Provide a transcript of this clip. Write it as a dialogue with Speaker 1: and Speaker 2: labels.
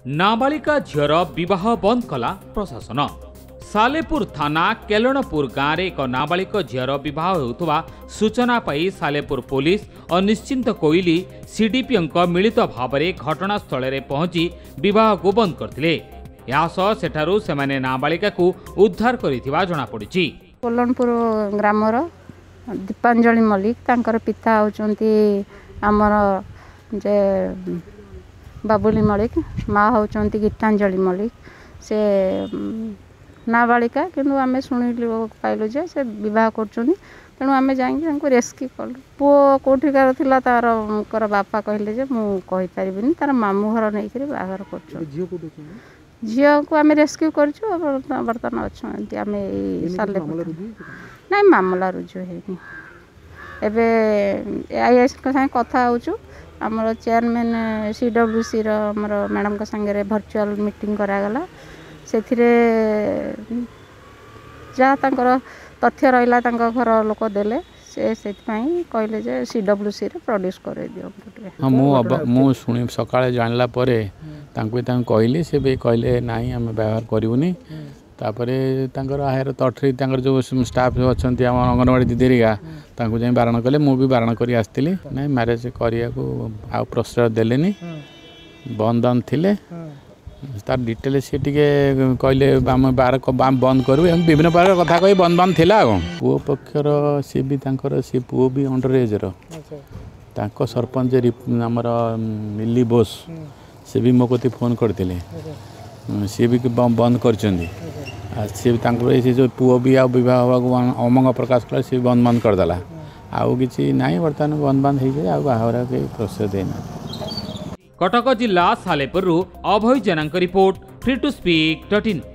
Speaker 1: नाबालिका झीर विवाह बंद कला प्रशासन। सालेपुर थाना केलणपुर गाँव में एक नाबालिक झीर विवाह होता सूचना पाई सालेपुर पुलिस और निश्चिंत कोइली सीडीपी मिलित भाव में घटनास्थल में पहुंची विवाह को बंद करते। सेठारू सेमाने नाबालिका को उद्धार करिथिबा जणा पड़िछि।
Speaker 2: केलणपुर ग्रामर दीपांजलि मल्लिक तांकर पिता होचंती आमर जे बाबुली मल्लिक, माँ होचंती गीतांजलि मल्लिक। से नाबालिका किंतु आम शुणिलु पाइलु जे से बह कर तेणु आम जाकि रेस्क्यू कलु। पु कौटिकार था तार बापा कहले जे मु कहि परिबिनी तार मामू घर नहीं करी बाहर कर झील को आम रेस्क्यू कर बर्तमान अच्छा आम ना मामला रुजु है। आईएएस संगे कथा होचु आमर चेयरमैन सीडब्ल्यूसी आमर मैडम का संगे भर्चुआल मीटिंग करागला। से जहाँ तंकर तथ्य रहा घर लोक देले से कहले जे सीडब्ल्यूसी रे प्रोड्यूस कर दियो।
Speaker 3: हाँ मु शुणी सकाळे जानला परे कहली से भी कहले नाई आम व्यवहार करूनी। तापरे आहर तठरी जो स्टाफ अच्छा अंगनवाड़ी दीदीरिका जाई बारण कले मु भी बारण करी आसती ना मैरेज करिया को आ प्रश्रय देलेनी बंद थिले तार डिटेल सी कहले बार बंद करूँ विभिन्न प्रकार कथा कही बंद बंद थिला पुओ पक्षर सी भी सी पुओ भी अंडर एज सरपंच आमर मिली बोस से भी मो कती फोन करते सी भी बंद कर सी जो पुओ भी आ बहुत अमंग प्रकाश कला सी बंद बंद करदेला आउ कि ना बर्तमान बंद बंद हो जाए बाहर कहीं प्रोसेस देना।
Speaker 1: कटक जिला Salepur Abhay Jena report free to speak .in